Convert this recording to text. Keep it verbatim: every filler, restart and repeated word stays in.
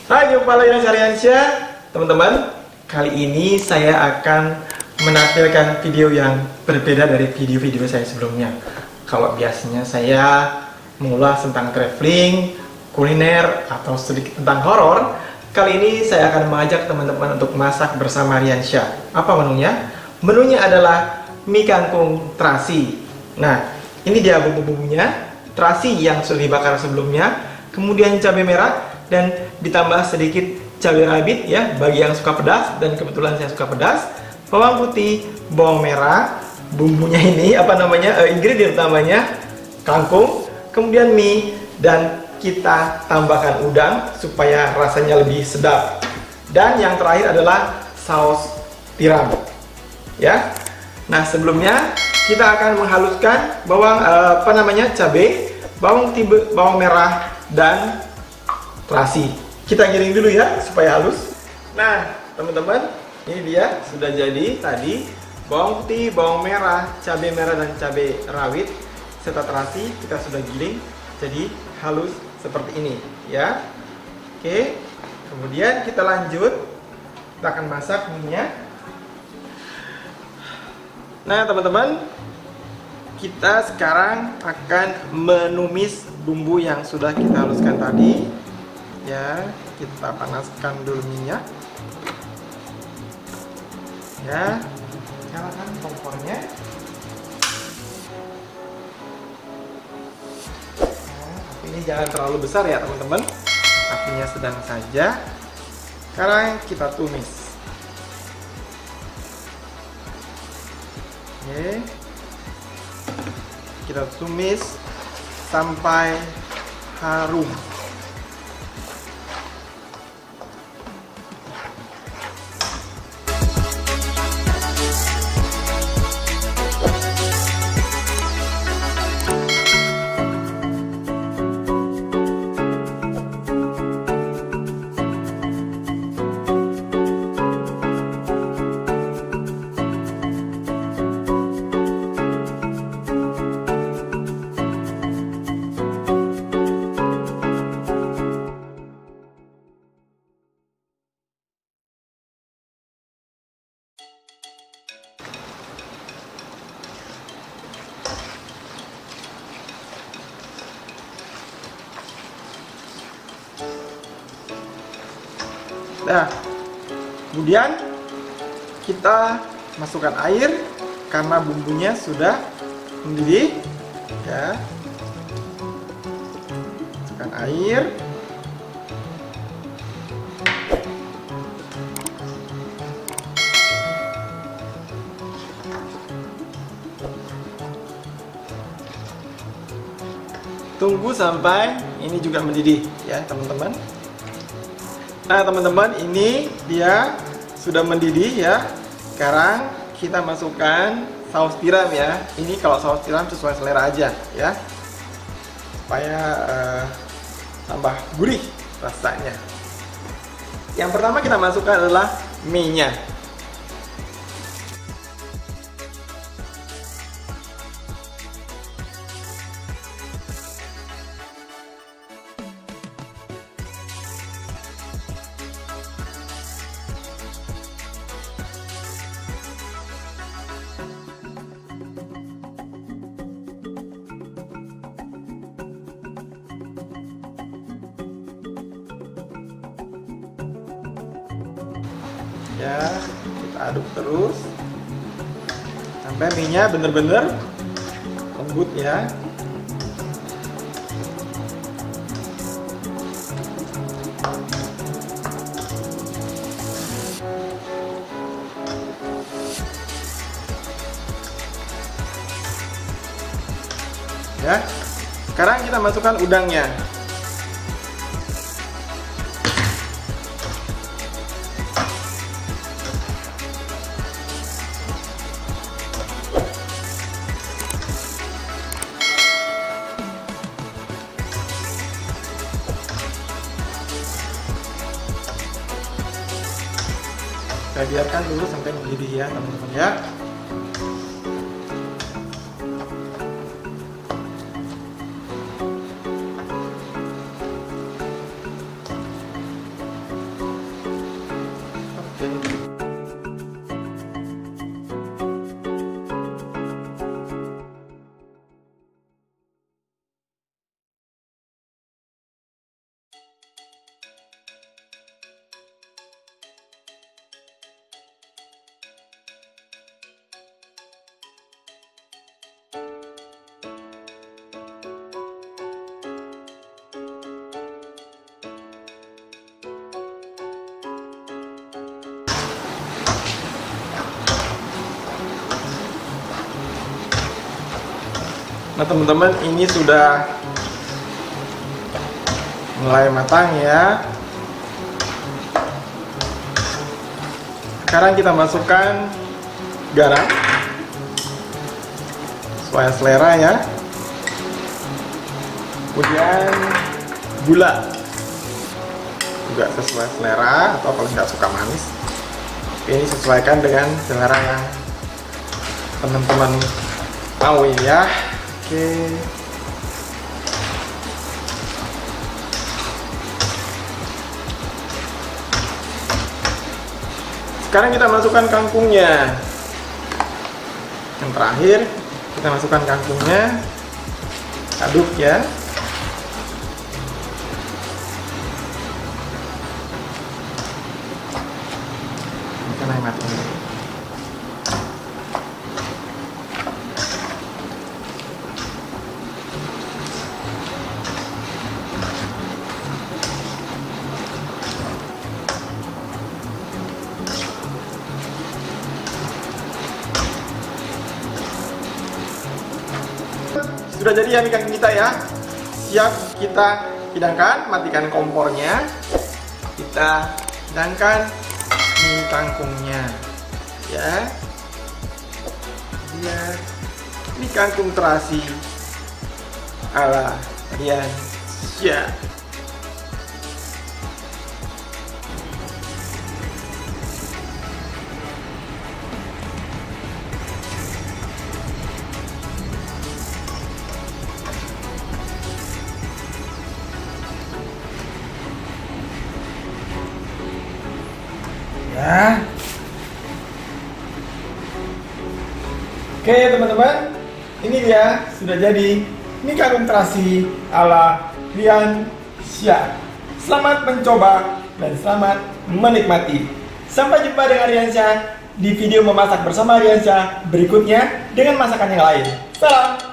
Hai, jumpa lagi dengan Aryansyah. Teman-teman, kali ini saya akan menampilkan video yang berbeda dari video-video saya sebelumnya. Kalau biasanya saya mengulas tentang traveling, kuliner, atau sedikit tentang horor, kali ini saya akan mengajak teman-teman untuk masak bersama Aryansyah. Apa menunya? Menunya adalah mie kangkung terasi. Nah, ini dia bumbu-bumbunya. Terasi yang sudah dibakar sebelumnya, kemudian cabai merah, dan ditambah sedikit cabai rawit ya bagi yang suka pedas, dan kebetulan saya suka pedas. Bawang putih, bawang merah, bumbunya ini apa namanya, uh, ingredient utamanya kangkung, kemudian mie, dan kita tambahkan udang supaya rasanya lebih sedap. Dan yang terakhir adalah saus tiram ya. Nah, sebelumnya kita akan menghaluskan bawang uh, apa namanya cabai, bawang tibe, bawang merah, dan terasi. Kita giring dulu ya supaya halus. Nah, teman-teman, ini dia sudah jadi tadi bawang putih, bawang merah, cabai merah, dan cabai rawit serta terasi kita sudah giling jadi halus seperti ini ya. Oke, kemudian kita lanjut, kita akan masak minyak. Nah, teman-teman, kita sekarang akan menumis bumbu yang sudah kita haluskan tadi ya. Kita panaskan dulu minyak ya, nyalakan kompornya. Nah, apinya jangan terlalu besar ya teman-teman, apinya sedang saja. Sekarang kita tumis. Oke, kita tumis sampai harum. Nah, kemudian kita masukkan air karena bumbunya sudah mendidih ya. Masukkan air. Tunggu sampai ini juga mendidih ya, teman-teman. Nah, teman-teman, ini dia sudah mendidih ya. Sekarang kita masukkan saus tiram ya. Ini kalau saus tiram sesuai selera aja ya, supaya uh, tambah gurih rasanya. Yang pertama kita masukkan adalah mie-nya. Ya, kita aduk terus sampai mie-nya bener-bener lembut ya. Ya, sekarang kita masukkan udangnya. Kita biarkan dulu sampai mendidih ya teman-teman ya. Nah teman-teman, ini sudah mulai matang ya. Sekarang kita masukkan garam sesuai selera ya. Kemudian gula juga sesuai selera, atau kalau nggak suka manis, ini sesuaikan dengan selera yang teman-teman mau ya. Oke. Sekarang kita masukkan kangkungnya. Yang terakhir, kita masukkan kangkungnya. Aduk ya. Ini kan mati ini. Sudah jadi ya mie kangkung kita ya. Siap kita hidangkan, matikan kompornya. Kita hidangkan mie kangkungnya. Ya. Lihat mie kangkung terasi ala Rian Syah. Ya. Oke teman-teman, ini dia sudah jadi mie kangkung terasi ala Rian Syah. Selamat mencoba dan selamat menikmati. Sampai jumpa dengan Rian Syah di video memasak bersama Rian Syah berikutnya dengan masakan yang lain. Salam.